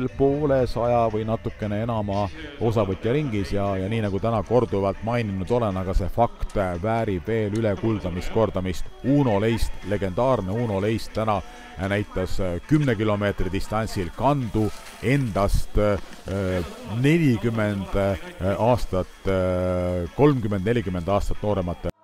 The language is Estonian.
kuskil 150 või natukene enama osavõtja ringis ja nii nagu täna korduvalt maininud olen, aga see fakt väärib veel ülekuldamist, kordamist. Uno Leist, legendaarne Uno Leist täna näitas 10 kilomeetri distantsil kandu endast 40 aastat, 30-40 aastat nooremate